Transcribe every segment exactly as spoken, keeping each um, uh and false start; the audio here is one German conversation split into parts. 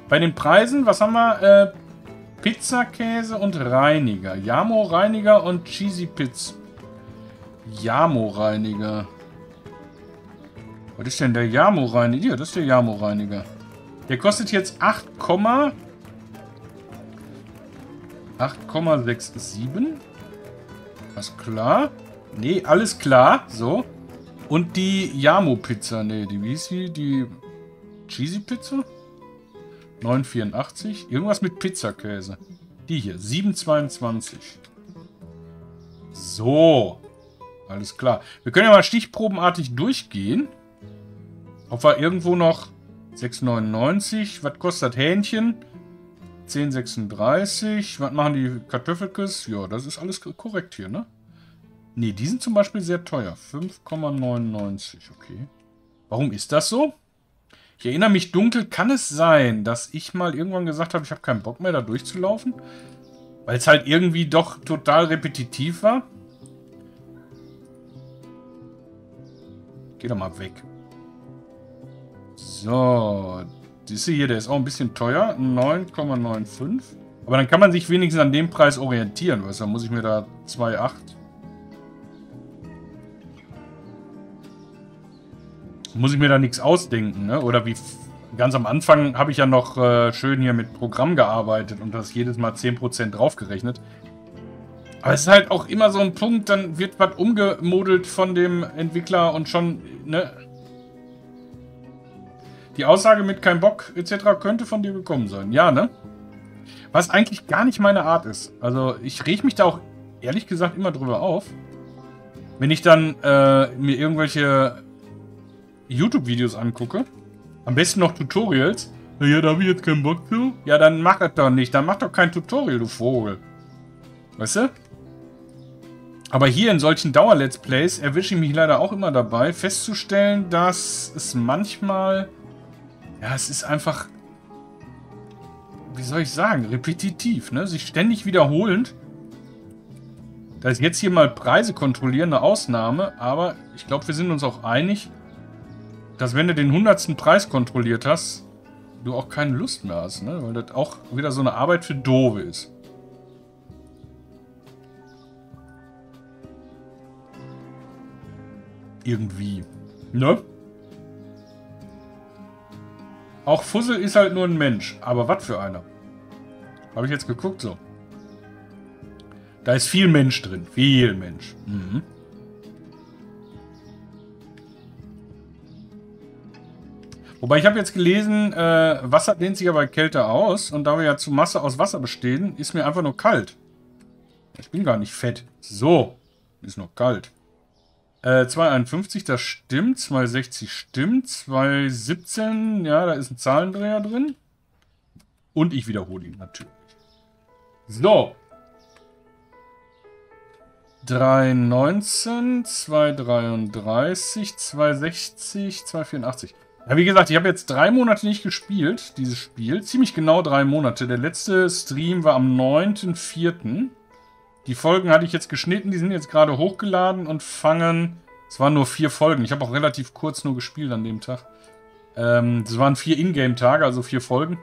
Bei den Preisen, was haben wir? Äh, Pizzakäse und Reiniger. Jamo-Reiniger und Cheesy Pizza. Jamo-Reiniger. Was ist denn der Jamo-Reiniger? Ja, das ist der Jamo-Reiniger. Der kostet jetzt acht Komma sechsundsiebzig. Alles klar. Nee, alles klar. So. Und die Jamo-Pizza. Nee, die, wie hieß die? Die Cheesy Pizza? neun Komma vierundachtzig. Irgendwas mit Pizzakäse. Die hier. sieben Komma zweiundzwanzig. So. Alles klar. Wir können ja mal stichprobenartig durchgehen. Ob wir irgendwo noch sechs Komma neunundneunzig. Was kostet Hähnchen? zehn Komma sechsunddreißig. Was machen die Kartoffelkes? Ja, das ist alles korrekt hier, ne? Ne, die sind zum Beispiel sehr teuer. fünf Komma neunundneunzig, okay. Warum ist das so? Ich erinnere mich dunkel, kann es sein, dass ich mal irgendwann gesagt habe, ich habe keinen Bock mehr da durchzulaufen? Weil es halt irgendwie doch total repetitiv war? Geh doch mal weg. So, diese hier, der ist auch ein bisschen teuer. neun Komma fünfundneunzig. Aber dann kann man sich wenigstens an dem Preis orientieren. Weißt du, dann muss ich mir da zwei Komma acht. Muss ich mir da nichts ausdenken, ne? Oder wie ganz am Anfang habe ich ja noch äh, schön hier mit Programm gearbeitet und das jedes Mal zehn Prozent draufgerechnet. Aber es ist halt auch immer so ein Punkt, dann wird was umgemodelt von dem Entwickler und schon, ne? Die Aussage mit kein Bock et cetera könnte von dir gekommen sein. Ja, ne? Was eigentlich gar nicht meine Art ist. Also ich reg mich da auch ehrlich gesagt immer drüber auf. Wenn ich dann äh, mir irgendwelche YouTube-Videos angucke. Am besten noch Tutorials. Ja, da habe ich jetzt keinen Bock zu. Ja, dann mach das doch nicht. Dann mach doch kein Tutorial, du Vogel. Weißt du? Aber hier in solchen Dauer-Let's Plays erwische ich mich leider auch immer dabei, festzustellen, dass es manchmal... Ja, es ist einfach... Wie soll ich sagen? Repetitiv, ne? Sich ständig wiederholend. Da ist jetzt hier mal Preise kontrollieren eine Ausnahme, aber ich glaube, wir sind uns auch einig, dass wenn du den hundertsten Preis kontrolliert hast, du auch keine Lust mehr hast, ne? Weil das auch wieder so eine Arbeit für Doofe ist. Irgendwie. Ne? Auch Fussel ist halt nur ein Mensch. Aber was für einer? Habe ich jetzt geguckt, so. Da ist viel Mensch drin. Viel Mensch. Mhm. Wobei ich habe jetzt gelesen, äh, Wasser dehnt sich ja bei Kälte aus. Und da wir ja zu Masse aus Wasser bestehen, ist mir einfach nur kalt. Ich bin gar nicht fett. So. Ist noch kalt. Äh, zwei Komma einundfünfzig, das stimmt. zwei Komma sechzig stimmt. zwei Komma siebzehn, ja, da ist ein Zahlendreher drin. Und ich wiederhole ihn natürlich. So. drei Komma neunzehn, zwei Komma dreiunddreißig, zwei Komma sechzig, zwei Komma vierundachtzig. Ja, wie gesagt, ich habe jetzt drei Monate nicht gespielt, dieses Spiel. Ziemlich genau drei Monate. Der letzte Stream war am neunten vierten Die Folgen hatte ich jetzt geschnitten, die sind jetzt gerade hochgeladen und fangen... Es waren nur vier Folgen. Ich habe auch relativ kurz nur gespielt an dem Tag. Ähm, das waren vier Ingame-Tage, also vier Folgen.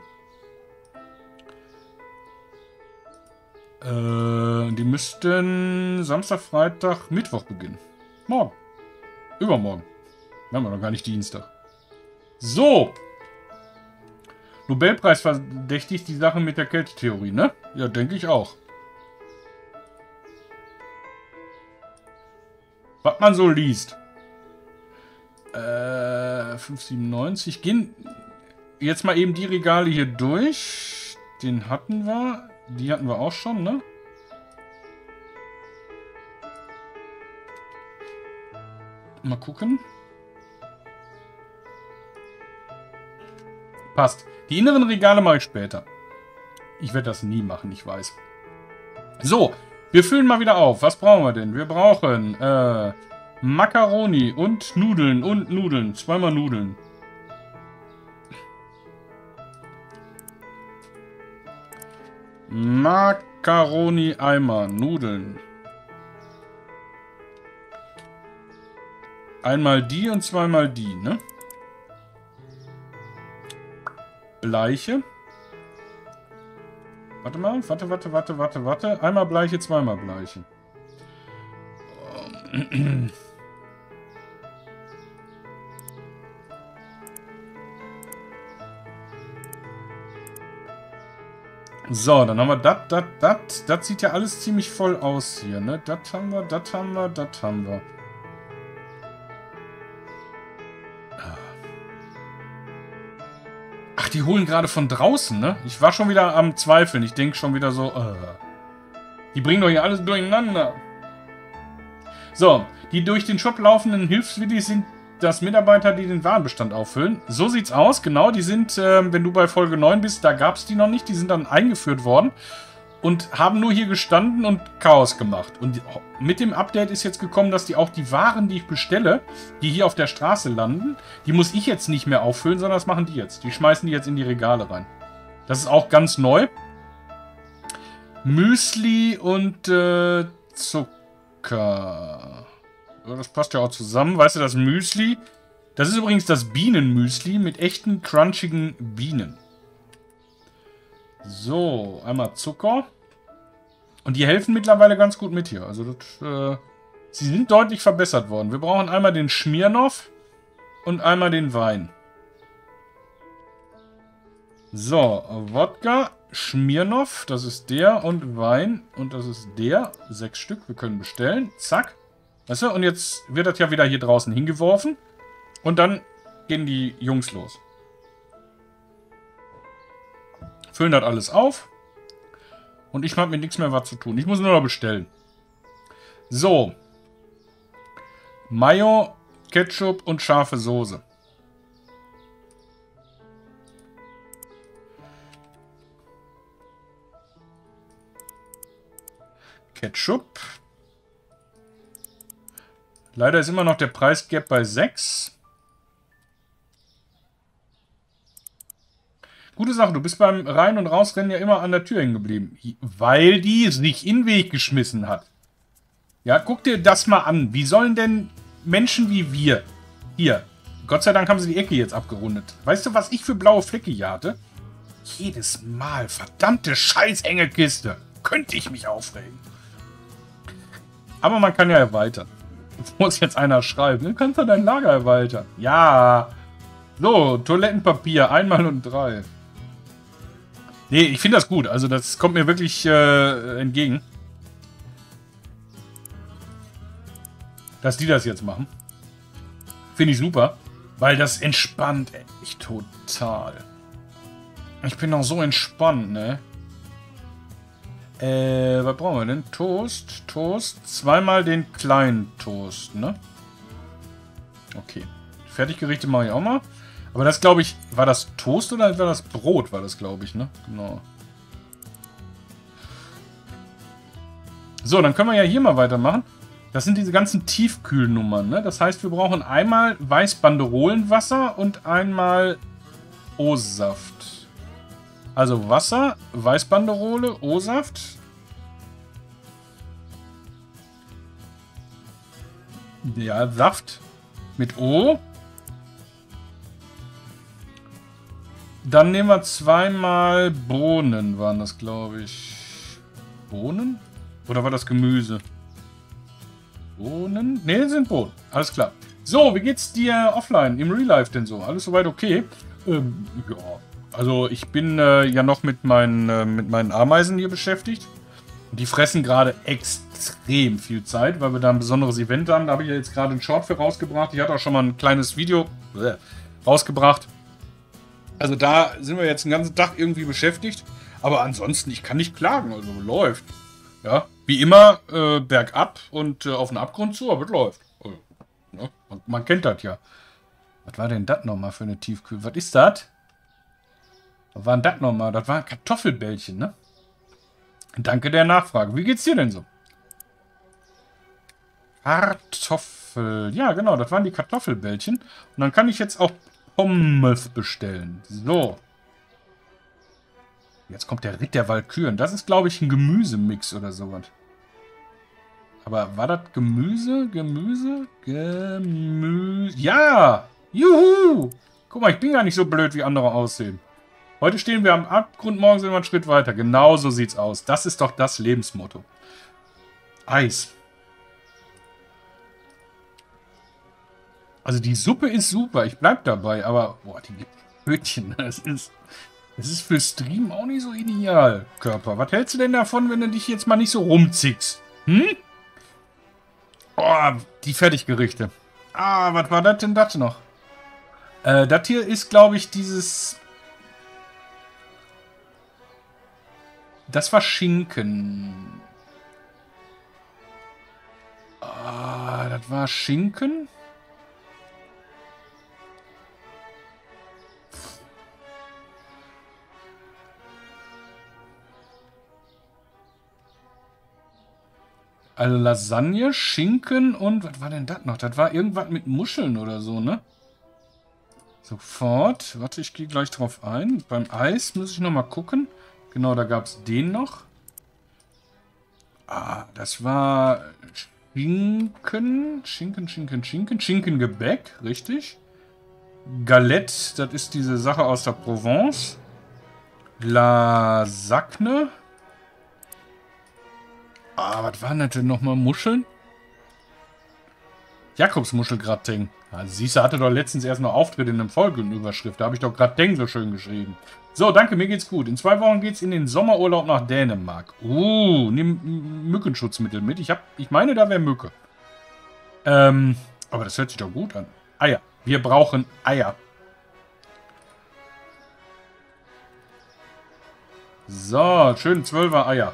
Äh, die müssten Samstag, Freitag, Mittwoch beginnen. Morgen. Übermorgen. Wir haben ja noch gar nicht Dienstag. So. Nobelpreis verdächtigt die Sache mit der Kältetheorie, ne? Ja, denke ich auch. Was man so liest. Äh, fünf Komma siebenundneunzig. Gehen jetzt mal eben die Regale hier durch. Den hatten wir. Die hatten wir auch schon, ne? Mal gucken. Passt. Die inneren Regale mache ich später. Ich werde das nie machen, ich weiß. So, wir füllen mal wieder auf. Was brauchen wir denn? Wir brauchen äh, Macaroni und Nudeln und Nudeln. Zweimal Nudeln. Macaroni Eimer. Nudeln. Einmal die und zweimal die, ne? Bleiche. Warte mal, warte, warte, warte, warte, warte. Einmal Bleiche, zweimal Bleiche. So, dann haben wir das, das, das. Das sieht ja alles ziemlich voll aus hier, ne? Das haben wir, das haben wir, das haben wir. Ach, die holen gerade von draußen, ne? Ich war schon wieder am Zweifeln. Ich denke schon wieder so, uh, die bringen doch hier alles durcheinander. So, die durch den Shop laufenden Hilfswillis sind das Mitarbeiter, die den Warenbestand auffüllen. So sieht's aus, genau. Die sind, äh, wenn du bei Folge neun bist, da gab es die noch nicht. Die sind dann eingeführt worden und haben nur hier gestanden und Chaos gemacht. Und mit dem Update ist jetzt gekommen, dass die auch die Waren, die ich bestelle, die hier auf der Straße landen, die muss ich jetzt nicht mehr auffüllen, sondern das machen die jetzt. Die schmeißen die jetzt in die Regale rein. Das ist auch ganz neu. Müsli und äh, Zucker. Das passt ja auch zusammen. Weißt du, das Müsli, das ist übrigens das Bienenmüsli mit echten, crunchigen Bienen. So, einmal Zucker. Und die helfen mittlerweile ganz gut mit hier. Also, das, äh, sie sind deutlich verbessert worden. Wir brauchen einmal den Smirnoff und einmal den Wein. So, Wodka, Smirnoff, das ist der, und Wein, und das ist der. Sechs Stück, wir können bestellen. Zack. Weißt du, und jetzt wird das ja wieder hier draußen hingeworfen. Und dann gehen die Jungs los. Füllen das alles auf. Und ich habe mit nichts mehr was zu tun. Ich muss nur noch bestellen. So. Mayo, Ketchup und scharfe Soße. Ketchup. Leider ist immer noch der Preisgap bei sechs. Gute Sache, du bist beim Rein- und Rausrennen ja immer an der Tür hängen geblieben. Weil die sich in den Weg geschmissen hat. Ja, guck dir das mal an. Wie sollen denn Menschen wie wir... Hier, Gott sei Dank haben sie die Ecke jetzt abgerundet. Weißt du, was ich für blaue Flecke hier hatte? Jedes Mal, verdammte scheiß enge Kiste. Könnte ich mich aufregen. Aber man kann ja erweitern. Muss jetzt einer schreiben. Du kannst doch dein Lager erweitern. Ja. So, Toilettenpapier. Einmal und drei. Nee, ich finde das gut. Also das kommt mir wirklich äh, entgegen. Dass die das jetzt machen. Finde ich super. Weil das entspannt echt total. Ich bin auch so entspannt, ne? Äh, was brauchen wir denn? Toast, Toast. Zweimal den kleinen Toast, ne? Okay. Fertiggerichte mache ich auch mal. Aber das, glaube ich, war das Toast oder war das Brot, war das, glaube ich, ne? Genau. So, dann können wir ja hier mal weitermachen. Das sind diese ganzen Tiefkühlnummern, ne? Das heißt, wir brauchen einmal Weißbanderolenwasser und einmal O-Saft. Also Wasser, Weißbanderole, O-Saft. Ja, Saft mit O. Dann nehmen wir zweimal Bohnen, waren das, glaube ich. Bohnen? Oder war das Gemüse? Bohnen? Ne, sind Bohnen. Alles klar. So, wie geht's dir offline, im Real Life denn so? Alles soweit okay? Ähm, ja. Also ich bin äh, ja noch mit meinen, äh, mit meinen Ameisen hier beschäftigt. Und die fressen gerade extrem viel Zeit, weil wir da ein besonderes Event haben. Da habe ich ja jetzt gerade einen Short für rausgebracht. Ich hatte auch schon mal ein kleines Video äh, rausgebracht. Also da sind wir jetzt den ganzen Tag irgendwie beschäftigt. Aber ansonsten, ich kann nicht klagen. Also läuft. Ja, wie immer äh, bergab und äh, auf den Abgrund zu, aber es läuft. Also, ne? man, man kennt das ja. Was war denn das nochmal für eine Tiefkühl? Was ist das? Was war denn das nochmal? Das waren Kartoffelbällchen, ne? Danke der Nachfrage. Wie geht's dir denn so? Kartoffel. Ja, genau, das waren die Kartoffelbällchen. Und dann kann ich jetzt auch Pommes bestellen. So. Jetzt kommt der Ritt der Walküren. Das ist, glaube ich, ein Gemüsemix oder sowas. Aber war das Gemüse? Gemüse? Gemüse. Ja! Juhu! Guck mal, ich bin gar nicht so blöd, wie andere aussehen. Heute stehen wir am Abgrund, morgen sind wir einen Schritt weiter. Genau so sieht's aus. Das ist doch das Lebensmotto. Eis. Also die Suppe ist super, ich bleib dabei, aber boah, die Brötchen, das ist, das ist für Stream auch nicht so ideal, Körper. Was hältst du denn davon, wenn du dich jetzt mal nicht so rumzickst? Hm? Oh, die Fertiggerichte. Ah, was war das denn das noch? Äh, das hier ist, glaube ich, dieses... Das war Schinken. Ah, das war Schinken? Also Lasagne, Schinken und... Was war denn das noch? Das war irgendwas mit Muscheln oder so, ne? Sofort. Warte, ich gehe gleich drauf ein. Beim Eis muss ich nochmal gucken. Genau, da gab es den noch. Ah, das war Schinken. Schinken, Schinken, Schinken. Schinkengebäck, richtig. Galette, das ist diese Sache aus der Provence. Lasagne. Ah, was waren das denn nochmal? Muscheln? Jakobsmuschelgratin. Also siehst du, hatte doch letztens erst noch Auftritt in einem Folgenüberschrift. Da habe ich doch Gratin so schön geschrieben. So, danke, mir geht's gut. In zwei Wochen geht's in den Sommerurlaub nach Dänemark. Uh, nimm Mückenschutzmittel mit. Ich, hab, ich meine, da wäre Mücke. Ähm, aber das hört sich doch gut an. Eier. Wir brauchen Eier. So, schön zwölfer Eier.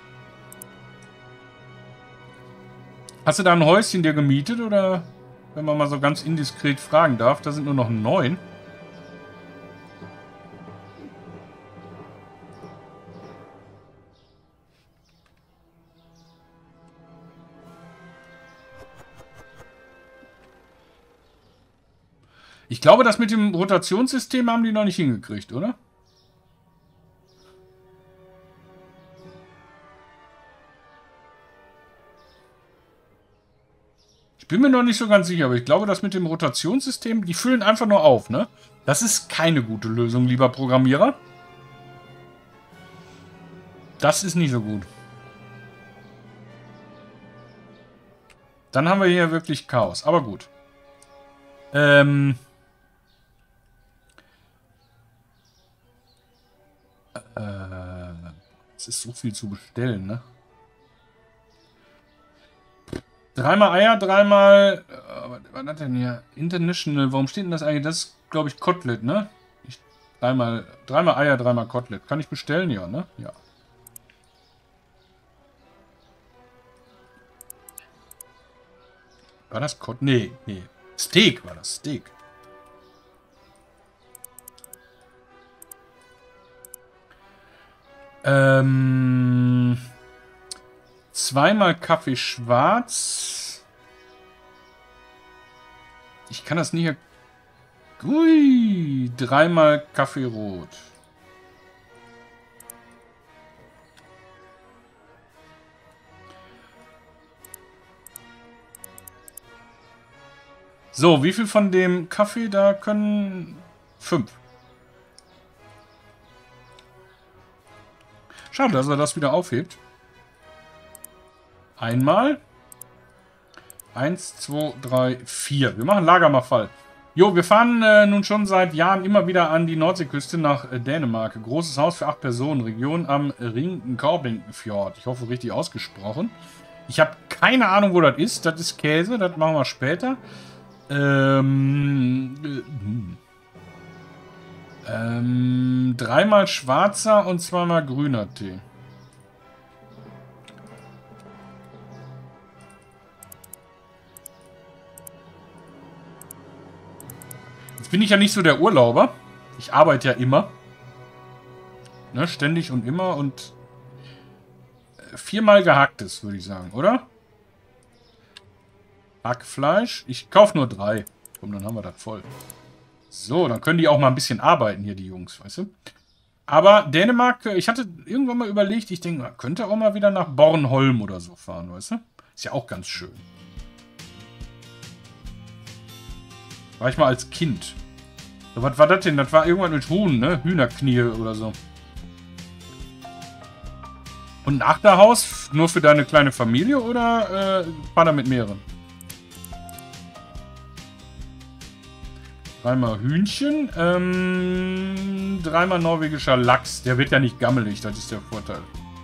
Hast du da ein Häuschen dir gemietet oder, wenn man mal so ganz indiskret fragen darf, da sind nur noch neun. Ich glaube, das mit dem Rotationssystem haben die noch nicht hingekriegt, oder? Ich bin mir noch nicht so ganz sicher, aber ich glaube, das mit dem Rotationssystem, die füllen einfach nur auf, ne? Das ist keine gute Lösung, lieber Programmierer. Das ist nicht so gut. Dann haben wir hier wirklich Chaos, aber gut. Ähm... Äh... Es ist so viel zu bestellen, ne? Dreimal Eier, dreimal... Äh, was hat denn hier? International, warum steht denn das eigentlich? Das ist, glaube ich, Kotelett, ne? Ich, dreimal, dreimal Eier, dreimal Kotelett. Kann ich bestellen? Ja, ne? Ja. War das Kotelett? Nee, nee. Steak war das, Steak. Ähm... Zweimal Kaffee schwarz. Ich kann das nicht... Ui, dreimal Kaffee rot. So, wie viel von dem Kaffee da können... Fünf. Schade, dass er das wieder aufhebt. Einmal. Eins, zwei, drei, vier. Wir machen Lager mal Fall. Jo, wir fahren äh, nun schon seit Jahren immer wieder an die Nordseeküste nach äh, Dänemark. Großes Haus für acht Personen. Region am Ringen-Korbing-Fjord. Ich hoffe, richtig ausgesprochen. Ich habe keine Ahnung, wo das ist. Das ist Käse. Das machen wir später. Ähm... Äh, hm. ähm dreimal schwarzer und zweimal grüner Tee. Jetzt bin ich ja nicht so der Urlauber. Ich arbeite ja immer. Ne, ständig und immer und viermal gehacktes, würde ich sagen, oder? Hackfleisch. Ich kaufe nur drei. Komm, dann haben wir das voll. So, dann können die auch mal ein bisschen arbeiten hier, die Jungs, weißt du? Aber Dänemark, ich hatte irgendwann mal überlegt, ich denke, man könnte auch mal wieder nach Bornholm oder so fahren, weißt du? Ist ja auch ganz schön. War ich mal als Kind. So, was war das denn? Das war irgendwas mit Huhn, ne? Hühnerknie oder so. Und ein Achterhaus nur für deine kleine Familie oder äh, Partner mit mehreren? Dreimal Hühnchen, ähm, dreimal norwegischer Lachs. Der wird ja nicht gammelig, das ist der Vorteil.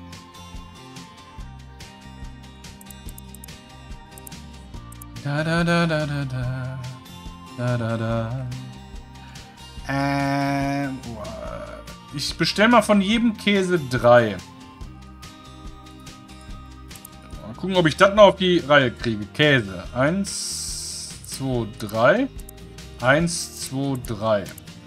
Da da da da da da da da da. Ähm, ich bestelle mal von jedem Käse drei. Mal gucken, ob ich das noch auf die Reihe kriege. Käse. Eins, zwei, drei. Eins, zwei, drei.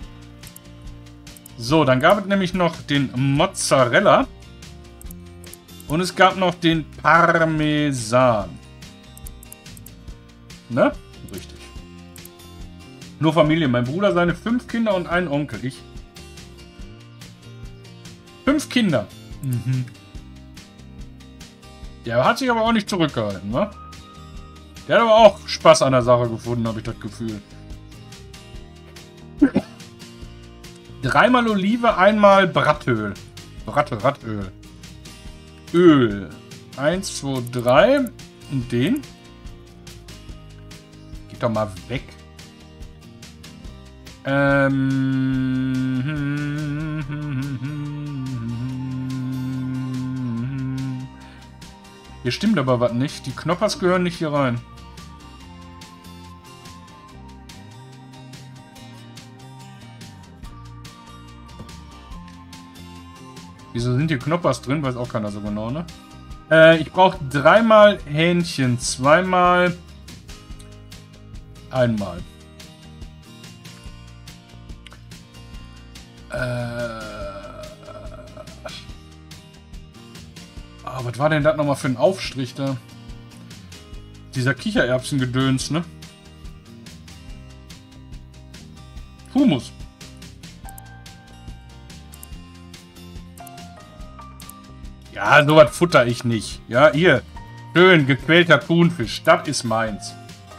So, dann gab es nämlich noch den Mozzarella. Und es gab noch den Parmesan. Ne? Richtig. Nur Familie. Mein Bruder, seine fünf Kinder und einen Onkel. Ich. Fünf Kinder. Mhm. Der hat sich aber auch nicht zurückgehalten, ne? Der hat aber auch Spaß an der Sache gefunden, habe ich das Gefühl. Dreimal Olive, einmal Brattöl. Bratte, Rattöl. Öl. Eins, zwei, drei. Und den. Geht doch mal weg. Ähm. Hier stimmt aber was nicht. Die Knoppers gehören nicht hier rein. Wieso sind hier Knoppers drin? Weiß auch keiner so genau, ne? Äh, ich brauche dreimal Hähnchen. Zweimal. Einmal. Äh. Oh, was war denn das nochmal für ein Aufstrich da? Dieser Kichererbsengedöns, ne? Humus. Ja, sowas futter ich nicht. Ja, hier. Schön gequälter Thunfisch. Das ist meins.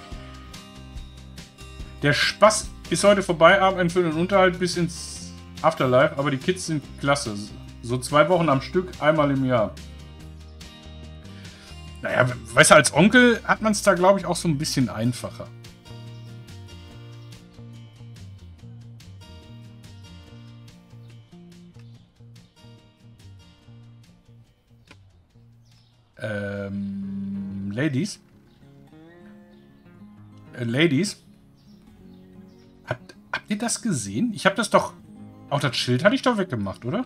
Der Spaß ist heute vorbei. Abend für den Unterhalt bis ins Afterlife. Aber die Kids sind klasse. So zwei Wochen am Stück, einmal im Jahr. Naja, weißt du, als Onkel hat man es da, glaube ich, auch so ein bisschen einfacher. Ähm, Ladies. Äh, Ladies. Habt, habt ihr das gesehen? Ich habe das doch... Auch das Schild hatte ich doch weggemacht, oder?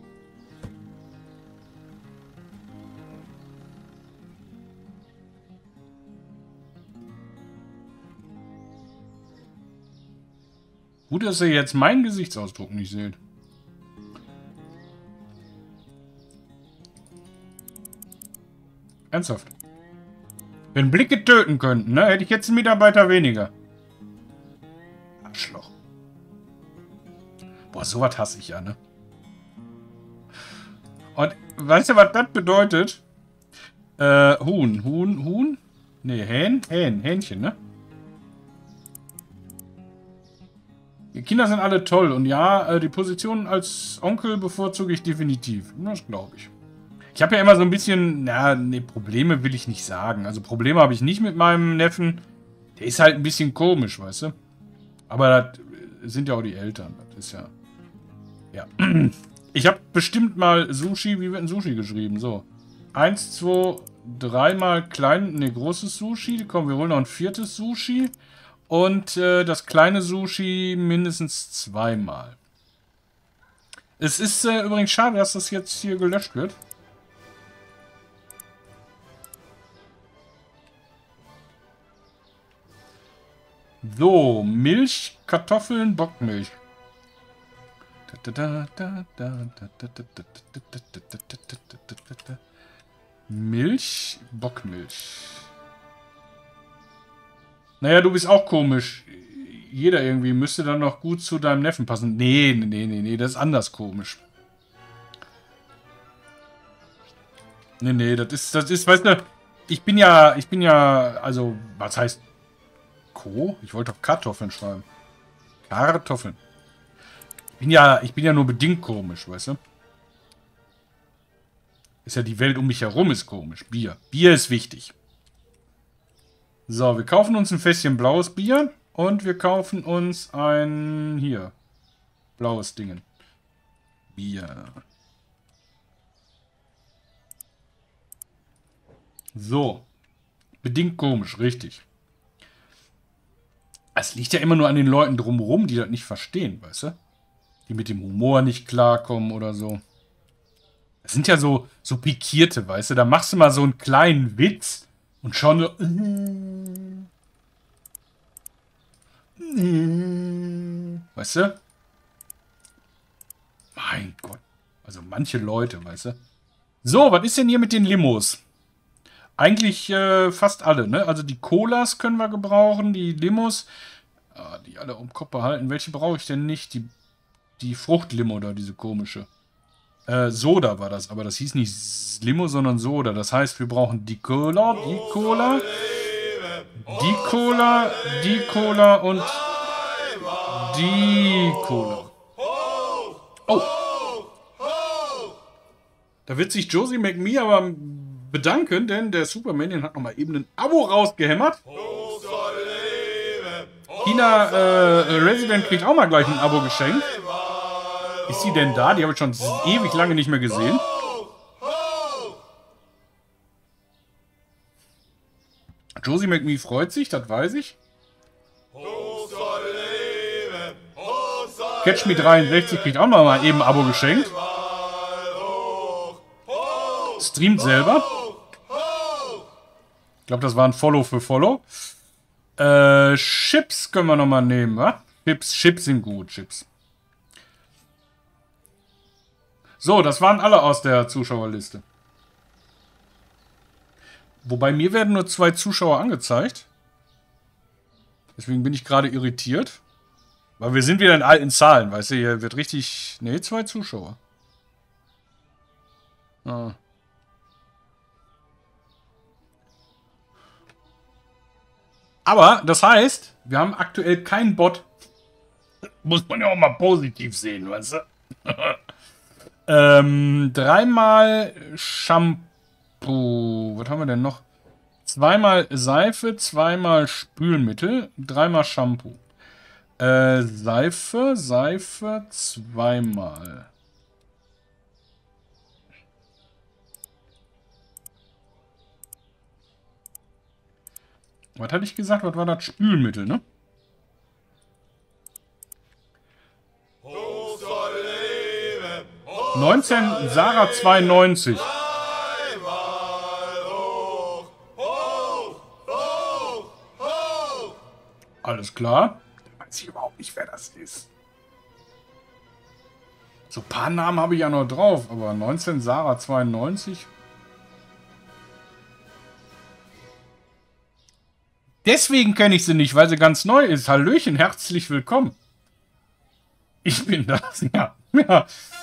Gut, dass ihr jetzt meinen Gesichtsausdruck nicht seht. Ernsthaft. Wenn Blicke töten könnten, ne, hätte ich jetzt einen Mitarbeiter weniger. Arschloch. Boah, sowas hasse ich ja, ne? Und weißt du, was das bedeutet? Äh, Huhn. Huhn, Huhn? Ne, Hähn? Hähn, Hähnchen, ne? Die Kinder sind alle toll. Und ja, äh, die Position als Onkel bevorzuge ich definitiv. Das glaube ich. Ich habe ja immer so ein bisschen, na, ne, Probleme will ich nicht sagen. Also Probleme habe ich nicht mit meinem Neffen. Der ist halt ein bisschen komisch, weißt du? Aber das sind ja auch die Eltern. Das ist ja... Ja. Ich habe bestimmt mal Sushi, wie wird ein Sushi geschrieben? So. Eins, zwei, dreimal klein, ne, großes Sushi. Komm, wir holen noch ein viertes Sushi. Und äh, das kleine Sushi mindestens zweimal. Es ist äh, übrigens schade, dass das jetzt hier gelöscht wird. So, Milch, Kartoffeln, Bockmilch. Milch, Bockmilch. Naja, du bist auch komisch. Jeder irgendwie müsste dann noch gut zu deinem Neffen passen. Nee, nee, nee, nee, das ist anders komisch. Nee, nee, das ist, das ist, weißt du, ich bin ja, ich bin ja, also, was heißt Co? Ich wollte doch Kartoffeln schreiben. Kartoffeln. bin ja, ich bin ja nur bedingt komisch, weißt du? Ist ja die Welt um mich herum ist komisch. Bier. Bier ist wichtig. So, wir kaufen uns ein Fässchen blaues Bier und wir kaufen uns ein, hier, blaues Ding. Bier. So. Bedingt komisch, richtig. Es liegt ja immer nur an den Leuten drumherum, die das nicht verstehen, weißt du? Die mit dem Humor nicht klarkommen oder so. Das sind ja so, so Pikierte, weißt du? Da machst du mal so einen kleinen Witz und schon so... Weißt du? Mein Gott. Also manche Leute, weißt du? So, was ist denn hier mit den Limos? Eigentlich äh, fast alle, ne? Also die Colas können wir gebrauchen, die Limos, ah, die alle um Kopf behalten. Welche brauche ich denn nicht? Die, die Fruchtlimo da, diese komische. Äh, Soda war das, aber das hieß nicht Limo, sondern Soda. Das heißt, wir brauchen die Cola, die Cola, die Cola, die Cola und die Cola. Oh! Da wird sich Josie McMee aber bedanken, denn der Superman hat nochmal eben ein Abo rausgehämmert. China äh, Resident kriegt auch mal gleich ein Abo geschenkt. Ist sie denn da? Die habe ich schon ewig lange nicht mehr gesehen. Josie McMee freut sich, das weiß ich. Catch Me dreiundsechzig kriegt auch noch mal eben ein Abo geschenkt. Streamt selber. Ich glaube, das war ein Follow für Follow. Äh, Chips können wir noch mal nehmen, wa? Chips, Chips sind gut, Chips. So, das waren alle aus der Zuschauerliste. Wobei mir werden nur zwei Zuschauer angezeigt. Deswegen bin ich gerade irritiert. Weil wir sind wieder in alten Zahlen, weißt du, hier wird richtig... Ne, zwei Zuschauer. Ah. Aber, das heißt, wir haben aktuell keinen Bot. Muss man ja auch mal positiv sehen, weißt du? ähm, dreimal Shampoo. Was haben wir denn noch? Zweimal Seife, zweimal Spülmittel, dreimal Shampoo. Äh, Seife, Seife, zweimal. Was hatte ich gesagt? Was war das? Spülmittel, ne? neunzehn Sarah zweiundneunzig. Alles klar. Da weiß ich überhaupt nicht, wer das ist. So ein paar Namen habe ich ja noch drauf, aber neunzehn Sarah zweiundneunzig. Deswegen kenne ich sie nicht, weil sie ganz neu ist. Hallöchen, herzlich willkommen. Ich bin das, ja. ja.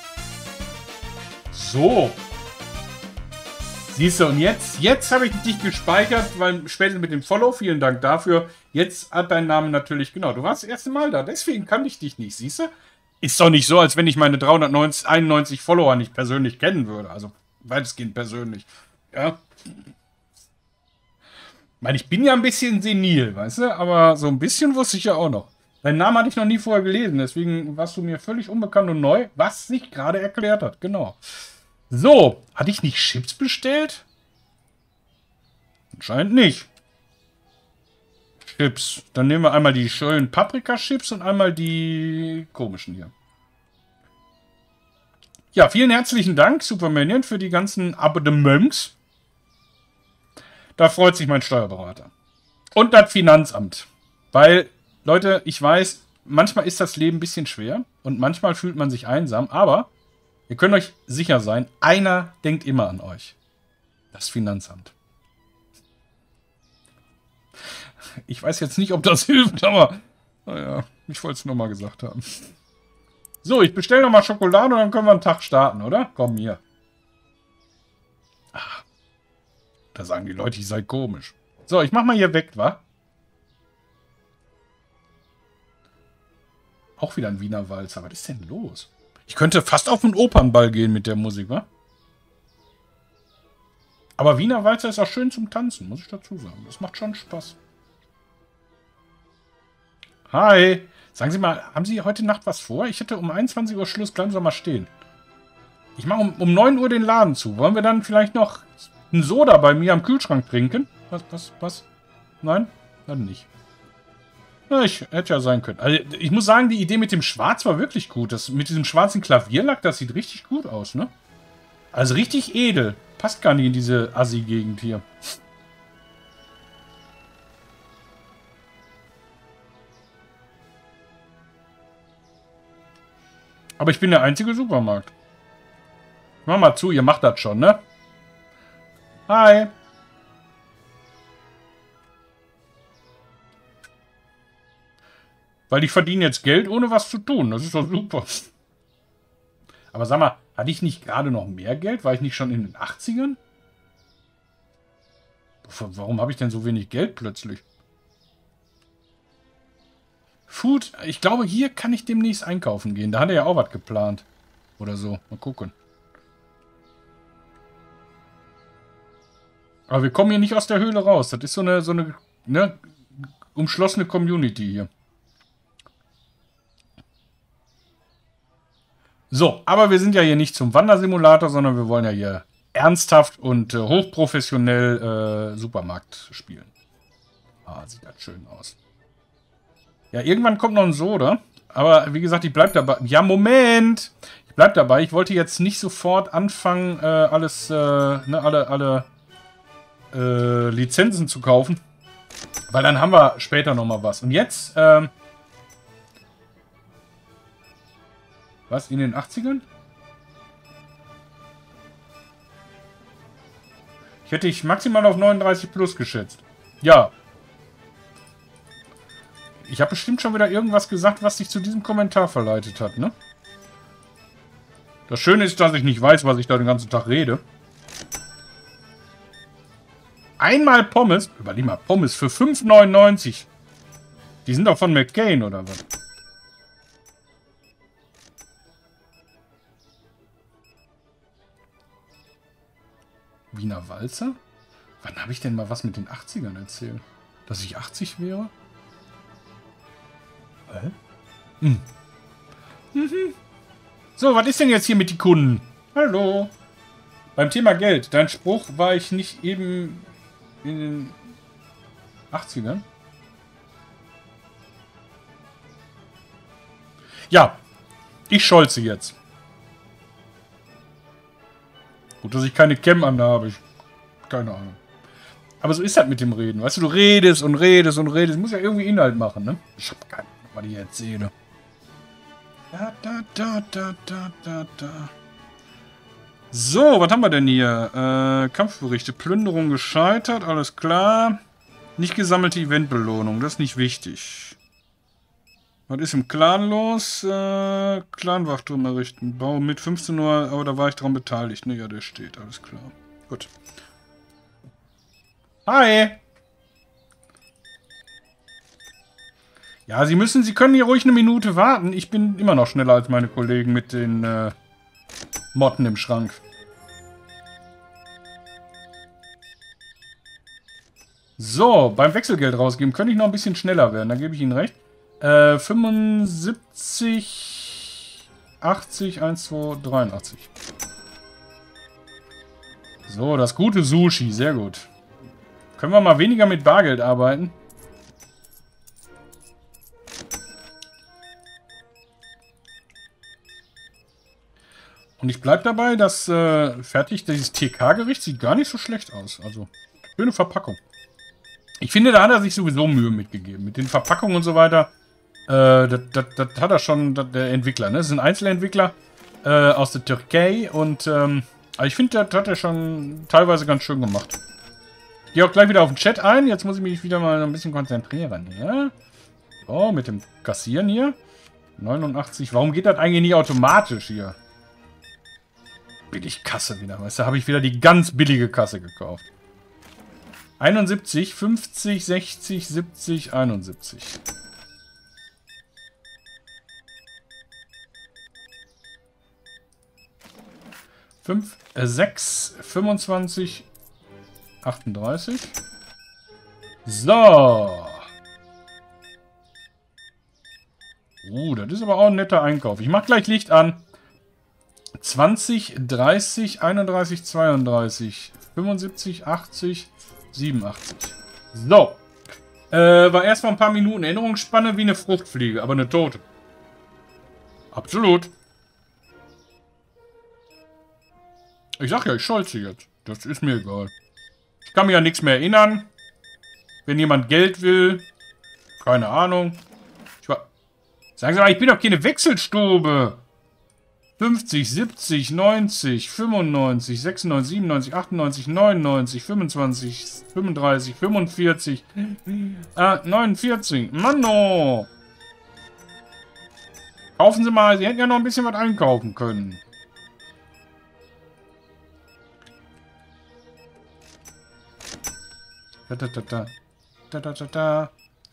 So. Siehst du, und jetzt, jetzt habe ich dich gespeichert, weil später mit dem Follow, vielen Dank dafür. Jetzt hat dein Name natürlich, genau, du warst das erste Mal da, deswegen kannte ich dich nicht, siehst du? Ist doch nicht so, als wenn ich meine dreihunderteinundneunzig Follower nicht persönlich kennen würde, also weitestgehend persönlich, ja. Ich meine, ich bin ja ein bisschen senil, weißt du, aber so ein bisschen wusste ich ja auch noch. Deinen Namen hatte ich noch nie vorher gelesen, deswegen warst du mir völlig unbekannt und neu, was sich gerade erklärt hat, genau. So, hatte ich nicht Chips bestellt? Anscheinend nicht. Chips. Dann nehmen wir einmal die schönen Paprika-Chips und einmal die komischen hier. Ja, vielen herzlichen Dank, Supermanion, für die ganzen Abonnements. Da freut sich mein Steuerberater. Und das Finanzamt. Weil, Leute, ich weiß, manchmal ist das Leben ein bisschen schwer und manchmal fühlt man sich einsam, aber ihr könnt euch sicher sein, einer denkt immer an euch. Das Finanzamt. Ich weiß jetzt nicht, ob das hilft, aber naja, ich wollte es nur mal gesagt haben. So, ich bestelle nochmal Schokolade und dann können wir einen Tag starten, oder? Komm hier. Ach, da sagen die Leute, ich sei komisch. So, ich mach mal hier weg, wa? Auch wieder ein Wiener Walzer. Was ist denn los? Ich könnte fast auf einen Opernball gehen mit der Musik, wa? Aber Wiener Walzer ist auch schön zum Tanzen, muss ich dazu sagen. Das macht schon Spaß. Hi. Sagen Sie mal, haben Sie heute Nacht was vor? Ich hätte um einundzwanzig Uhr Schluss. Bleiben Sie mal stehen. Ich mache um, um neun Uhr den Laden zu. Wollen wir dann vielleicht noch einen Soda bei mir am Kühlschrank trinken? Was, was, was? Nein? Dann nicht. Ja, ich hätte ja sein können. Also, ich muss sagen, die Idee mit dem Schwarz war wirklich gut. Das mit diesem schwarzen Klavierlack, das sieht richtig gut aus, ne? Also richtig edel. Passt gar nicht in diese Assi-Gegend hier. Aber ich bin der einzige Supermarkt. Mach mal zu, ihr macht das schon, ne? Hi. Weil ich verdiene jetzt Geld, ohne was zu tun. Das ist doch super. Aber sag mal, hatte ich nicht gerade noch mehr Geld? War ich nicht schon in den achtzigern? Warum habe ich denn so wenig Geld plötzlich? Food, ich glaube, hier kann ich demnächst einkaufen gehen. Da hat er ja auch was geplant. Oder so. Mal gucken. Aber wir kommen hier nicht aus der Höhle raus. Das ist so eine, so eine ne, umschlossene Community hier. So, aber wir sind ja hier nicht zum Wandersimulator, sondern wir wollen ja hier ernsthaft und äh, hochprofessionell äh, Supermarkt spielen. Ah, sieht das schön aus. Ja, irgendwann kommt noch ein Soda. Aber wie gesagt, ich bleib dabei. Ja, Moment! Ich bleib dabei. Ich wollte jetzt nicht sofort anfangen, äh, alles, äh, ne, alle, alle äh, Lizenzen zu kaufen. Weil dann haben wir später nochmal was. Und jetzt, ähm... was, in den achtzigern? Ich hätte ich maximal auf neununddreißig plus geschätzt. Ja. Ich habe bestimmt schon wieder irgendwas gesagt, was dich zu diesem Kommentar verleitet hat, ne? Das Schöne ist, dass ich nicht weiß, was ich da den ganzen Tag rede. Einmal Pommes. Überleg mal, Pommes für fünf neunundneunzig. Die sind doch von McCain, oder was? Wiener Walzer? Wann habe ich denn mal was mit den achtzigern erzählt? Dass ich achtzig wäre? Hä? Hm. Mhm. So, was ist denn jetzt hier mit den Kunden? Hallo. Beim Thema Geld. Dein Spruch, war ich nicht eben in den achtzigern? Ja. Ich scholze jetzt. Gut, dass ich keine Cam anhabe. Ich, keine Ahnung. Aber so ist das mit dem Reden. Weißt du, du redest und redest und redest. Muss ja irgendwie Inhalt machen, ne? Ich hab keine Ahnung, was ich erzähle. Da, da, da, da, da, da, da. So, was haben wir denn hier? Äh, Kampfberichte. Plünderung gescheitert, alles klar. Nicht gesammelte Eventbelohnung, das ist nicht wichtig. Was ist im Clan los? Äh, Clanwachturm errichten. Bau mit fünfzehn Uhr, aber da war ich dran beteiligt. Ne, ja, der steht, alles klar. Gut. Hi! Ja, Sie müssen, Sie können hier ruhig eine Minute warten. Ich bin immer noch schneller als meine Kollegen mit den äh, Motten im Schrank. So, beim Wechselgeld rausgeben könnte ich noch ein bisschen schneller werden, da gebe ich Ihnen recht. Äh, fünfundsiebzig, achtzig, eins, zwei, dreiundachtzig. So, das gute Sushi, sehr gut. Können wir mal weniger mit Bargeld arbeiten? Und ich bleibe dabei, dass äh, fertig, dieses T K-Gericht sieht gar nicht so schlecht aus. Also, schöne Verpackung. Ich finde, da hat er sich sowieso Mühe mitgegeben. Mit den Verpackungen und so weiter. Äh, das, das, das hat er schon, das, der Entwickler, ne? Das ist ein Einzelentwickler äh, aus der Türkei. Und ähm, also ich finde, das hat er schon teilweise ganz schön gemacht. Ich gehe auch gleich wieder auf den Chat ein. Jetzt muss ich mich wieder mal ein bisschen konzentrieren. Ja? So, mit dem Kassieren hier. neunundachtzig. Warum geht das eigentlich nicht automatisch hier? Billig Kasse wieder, weißt du? Habe ich wieder die ganz billige Kasse gekauft. einundsiebzig, fünfzig, sechzig, siebzig, einundsiebzig. fünf, sechs, fünfundzwanzig, achtunddreißig. So. Uh, das ist aber auch ein netter Einkauf. Ich mache gleich Licht an. zwanzig, dreißig, einunddreißig, zweiunddreißig, fünfundsiebzig, achtzig, siebenundachtzig. So. Äh, war erstmal ein paar Minuten Erinnerungsspanne wie eine Fruchtfliege, aber eine tote. Absolut. Ich sag ja, ich scholze jetzt. Das ist mir egal. Ich kann mir ja nichts mehr erinnern. Wenn jemand Geld will, keine Ahnung. Ich war... Sagen Sie mal, ich bin doch keine Wechselstube. fünfzig, siebzig, neunzig, fünfundneunzig, sechsundneunzig, siebenundneunzig, achtundneunzig, neunundneunzig, fünfundzwanzig, fünfunddreißig, fünfundvierzig, äh, neunundvierzig. Manno! Kaufen Sie mal, Sie hätten ja noch ein bisschen was einkaufen können. Da, da, da, da. Da, da, da, da.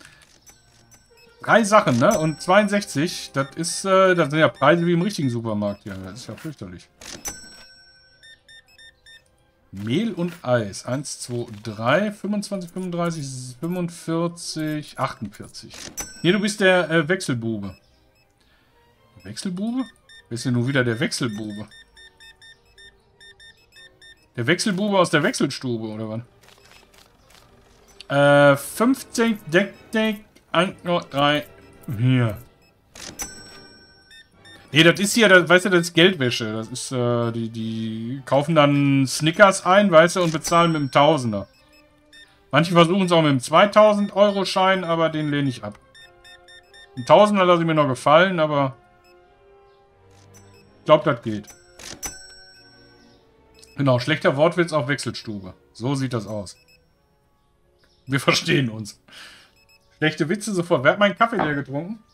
Drei Sachen, ne? Und zweiundsechzig, das ist, äh, das sind ja Preise wie im richtigen Supermarkt hier. Das ist ja fürchterlich. Mehl und Eis. eins, zwei, drei, fünfundzwanzig, fünfunddreißig, fünfundvierzig, achtundvierzig. Nee, du bist der äh, Wechselbube. Wechselbube? Wer ist denn nun wieder der Wechselbube? Der Wechselbube aus der Wechselstube, oder was? Äh, fünfzehn, Deck, Deck, eins, drei, hier. Nee, das ist hier, das, weißt du, das ist Geldwäsche. Das ist, äh, die, die kaufen dann Snickers ein, weißt du, und bezahlen mit einem Tausender. Manche versuchen es auch mit einem zweitausend-Euro-Schein, aber den lehne ich ab. Ein Tausender lasse ich mir noch gefallen, aber ich glaube, das geht. Genau, schlechter Wortwitz auf Wechselstube. So sieht das aus. Wir verstehen uns. Schlechte Witze sofort. Wer hat meinen Kaffee leer getrunken?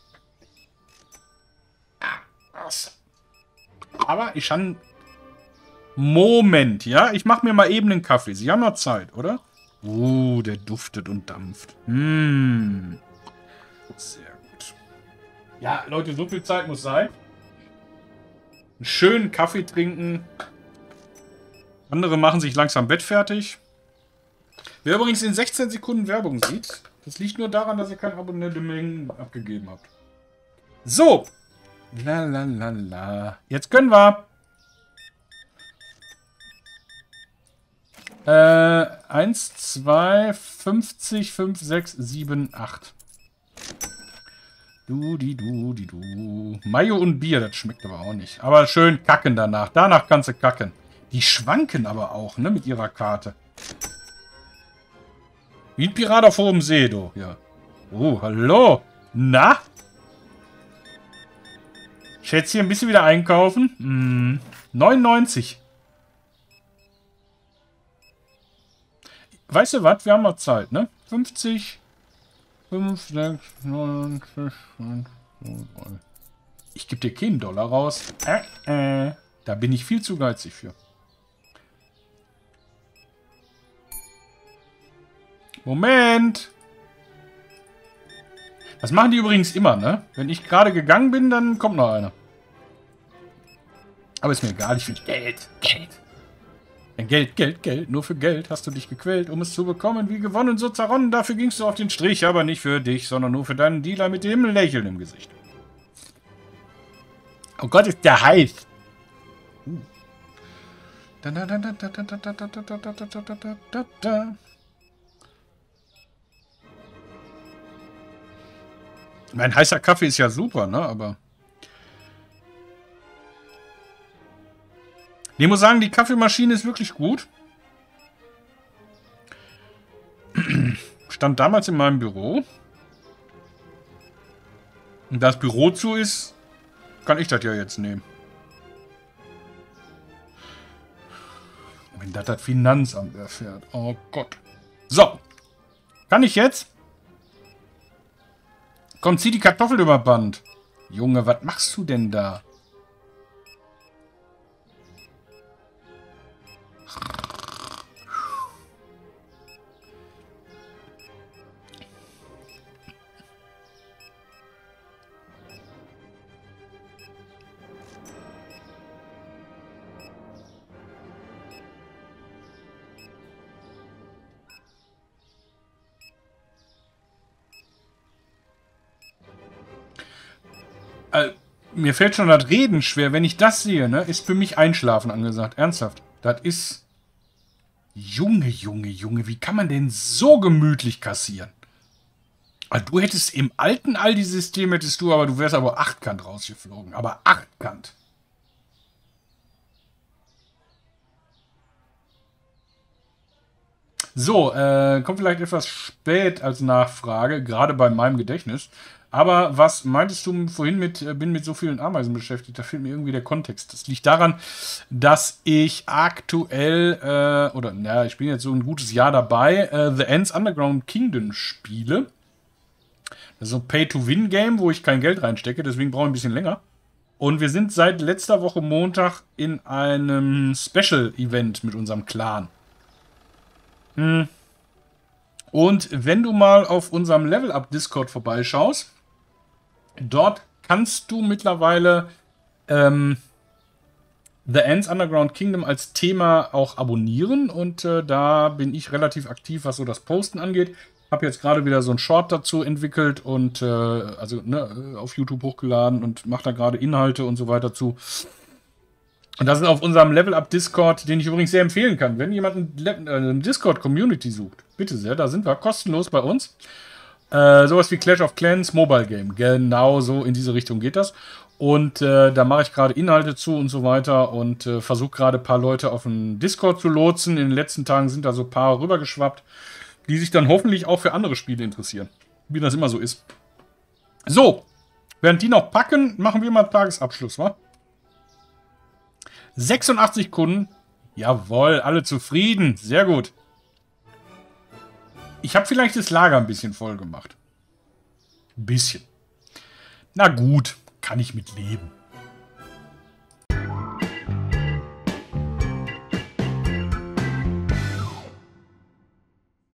Aber ich kann... Moment, ja? Ich mache mir mal eben einen Kaffee. Sie haben noch Zeit, oder? Uh, der duftet und dampft. Mmh. Sehr gut. Ja, Leute, so viel Zeit muss sein. Einen schönen Kaffee trinken. Andere machen sich langsam Bett fertig. Wer übrigens in sechzehn Sekunden Werbung sieht, das liegt nur daran, dass ihr kein Abonnement abgegeben habt. So. La la la la. Jetzt können wir. Äh, eins, zwei, fünfzig, fünf, sechs, sieben, acht. Du, die, du, die, du. Mayo und Bier, das schmeckt aber auch nicht. Aber schön kacken danach. Danach kannst du kacken. Die schwanken aber auch, ne, mit ihrer Karte. Wie ein Pirat auf hohem See, du. Ja. Oh, hallo. Na? Schätzchen, ein bisschen wieder einkaufen. Hm, neunundneunzig. Weißt du was? Wir haben noch Zeit, ne? fünfzig, fünf, sechs, neun, zehn, drei. Ich gebe dir keinen Dollar raus. Äh, äh. Da bin ich viel zu geizig für. Moment. Das machen die übrigens immer, ne? Wenn ich gerade gegangen bin, dann kommt noch einer. Aber ist mir egal, ich will Geld. Geld. Denn Geld, Geld, Geld. Nur für Geld hast du dich gequält, um es zu bekommen. Wie gewonnen, so zerronnen. Dafür gingst du auf den Strich, aber nicht für dich, sondern nur für deinen Dealer mit dem Lächeln im Gesicht. Oh Gott, ist der heiß. Uh. Da, da, da, da, da, da, da, da, da, da, da, da, da, da. Mein heißer Kaffee ist ja super, ne? Aber ich muss sagen, die Kaffeemaschine ist wirklich gut. Stand damals in meinem Büro. Und da das Büro zu ist, kann ich das ja jetzt nehmen. Wenn das das Finanzamt erfährt. Oh Gott. So. Kann ich jetzt? Komm, zieh die Kartoffel über Band. Junge, was machst du denn da? Mir fällt schon das Reden schwer. Wenn ich das sehe, ne, ist für mich Einschlafen angesagt. Ernsthaft. Das ist... Junge, Junge, Junge, wie kann man denn so gemütlich kassieren? Also du hättest im alten Aldi-System, hättest du, aber du wärst aber achtkant rausgeflogen. Aber achtkant. So, äh, kommt vielleicht etwas spät als Nachfrage, gerade bei meinem Gedächtnis. Aber was meintest du vorhin mit, äh, bin mit so vielen Ameisen beschäftigt? Da fehlt mir irgendwie der Kontext. Das liegt daran, dass ich aktuell, äh, oder naja, ich bin jetzt so ein gutes Jahr dabei, äh, The Ants Underground Kingdom spiele. Das ist so ein Pay-to-Win-Game, wo ich kein Geld reinstecke, deswegen brauche ich ein bisschen länger. Und wir sind seit letzter Woche Montag in einem Special-Event mit unserem Clan. Hm. Und wenn du mal auf unserem Level-Up-Discord vorbeischaust, dort kannst du mittlerweile ähm, The Ants Underground Kingdom als Thema auch abonnieren. Und äh, da bin ich relativ aktiv, was so das Posten angeht. Habe jetzt gerade wieder so ein Short dazu entwickelt und äh, also ne, auf YouTube hochgeladen und mache da gerade Inhalte und so weiter zu. Und das ist auf unserem Level-Up-Discord, den ich übrigens sehr empfehlen kann. Wenn jemand eine Discord-Community sucht, bitte sehr, da sind wir kostenlos bei uns. Äh, sowas wie Clash of Clans, Mobile Game. Genau so in diese Richtung geht das. Und äh, da mache ich gerade Inhalte zu und so weiter und äh, versuche gerade ein paar Leute auf den Discord zu lotsen. In den letzten Tagen sind da so ein paar rübergeschwappt, die sich dann hoffentlich auch für andere Spiele interessieren. Wie das immer so ist. So, während die noch packen, machen wir mal Tagesabschluss, wa? sechsundachtzig Kunden. Jawohl, alle zufrieden. Sehr gut. Ich habe vielleicht das Lager ein bisschen voll gemacht. Ein bisschen. Na gut, kann ich mit leben.